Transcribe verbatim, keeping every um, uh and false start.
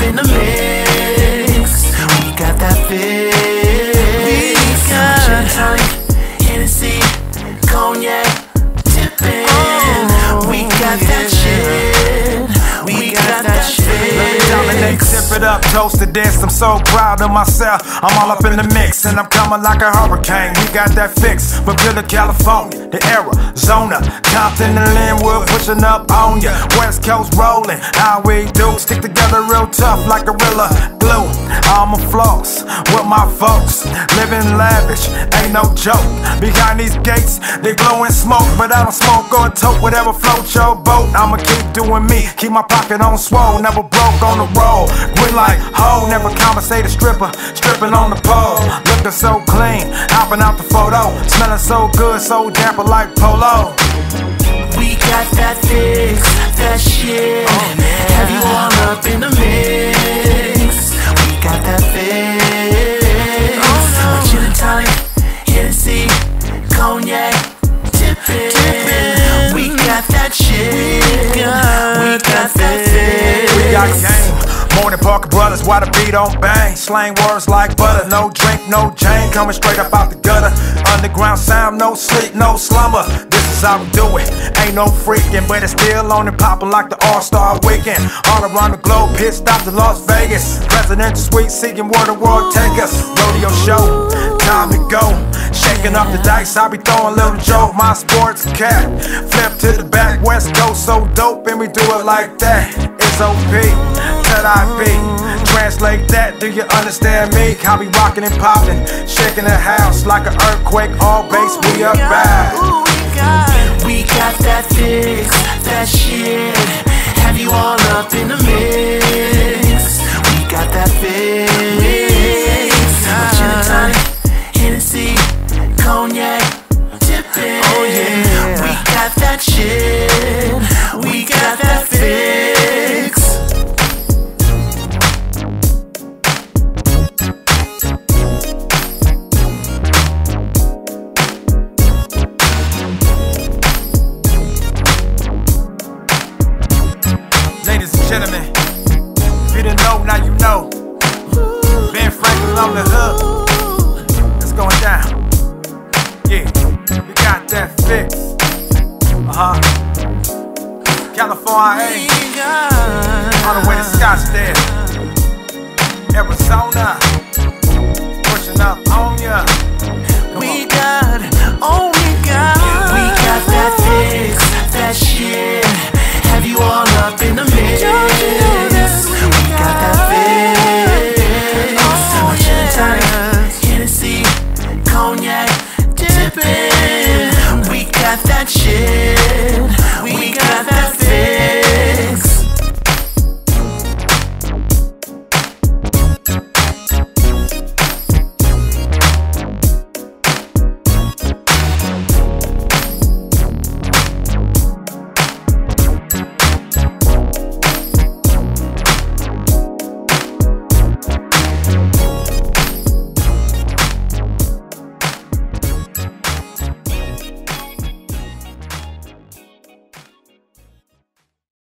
in the mix. We got that fix. We got gin tonic, Hennessy, cognac, tipping. Oh, we got yeah. that shit. We, we got, got that, that shit. Let me dominate, tip it up, toast to this. I'm so proud of myself. I'm all up in the mix, and I'm coming like a hurricane. We got that fix. Papilla, California, the Arizona, Compton and Linwood, pushing up on ya. West Coast rolling, how we do. Stick together real tough like gorilla glue. I'm a floss with my folks, living lavish, ain't no joke. Behind these gates, they blowing smoke, but I don't smoke or tote whatever float your boat. I'ma keep doing me, keep my pocket on swole, never broke on the road. Quit like ho, never compensate a stripper, stripping on the pole, looking so clean, hopping out the photo, smelling so good, so damper like polo. We got that fix, that shit. Oh, have you all up in the mix? We got that fix. Oh, no. Gin and tonic, Hennessy, cognac, tipping. tipping. We got that shit. We got, we got that fix. We got game. Morning Parker Brothers, why the beat don't bang? Slang words like butter, no drink, no chain, coming straight up out the gutter. Underground sound, no sleep, no slumber. This is how we do it, ain't no freaking, but it's still on and popping like the All-Star Weekend. All around the globe, pit stop to Las Vegas. Presidential suite, seeking where the world take us. Rodeo show, time to go. Shaking up the dice, I be throwing little Joe, my sports cat. Flip to the back, West Coast so dope, and we do it like that. It's O P, till I be. Translate that, do you understand me? How we rockin' and poppin', shaking the house like an earthquake, all bass, we up back. We got that fix, that shit. Have you all up in the mix? We got that fix. Gin and tonic, Hennessy, cognac, tipping. Oh yeah. We got that shit. We got that fix. Ladies and gentlemen, if you didn't know, now you know. Ben Franklin on the hook. It's going down. Yeah, we got that fix. Uh-huh. California, all the way to Scottsdale.